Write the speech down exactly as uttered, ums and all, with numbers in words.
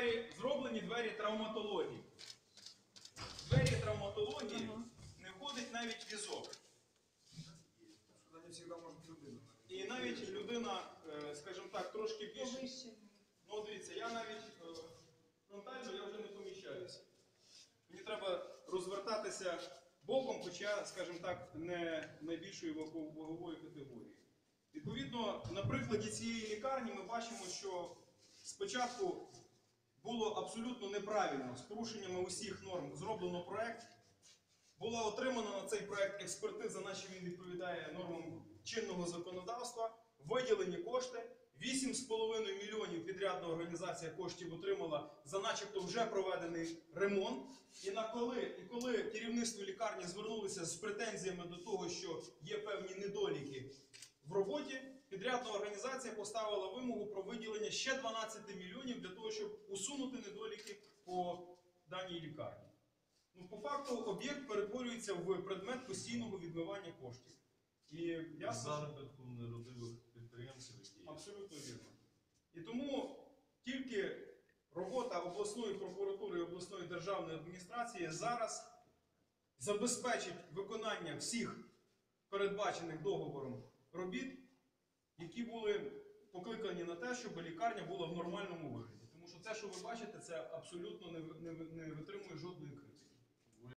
двері, зроблені двері травматології. Двері травматології не входить навіть візок. І навіть людина, скажімо так, трошки більше. Ну, дивіться, я навіть фронтально я вже не поміщаюся. Мені треба розвертатися боком, хоча, скажімо так, не найбільшої вагової категорії. Відповідно, на прикладі цієї лікарні ми бачимо, що спочатку було абсолютно неправильно, з порушеннями усіх норм зроблено проєкт. Була отримана на цей проєкт експертиза, наче він відповідає нормам чинного законодавства, виділені кошти. вісім з половиною мільйонів підрядна організація коштів отримала за начебто вже проведений ремонт. І, на коли, і коли керівництво лікарні звернулося з претензіями до того, що є певні недоліки в роботі, підрядна організація поставила вимогу про виділення ще дванадцяти мільйонів для того, щоб усунути недоліки по даній лікарні. Ну, по факту об'єкт перетворюється в предмет постійного відмивання коштів. І я заробітку неродивих підприємців, які... Абсолютно вірно. І тому тільки робота обласної прокуратури і обласної державної адміністрації зараз забезпечить виконання всіх передбачених договором робіт, які були покликані на те, щоб лікарня була в нормальному вигляді. Тому що це, що ви бачите, це абсолютно не, не, не витримує жодної критики.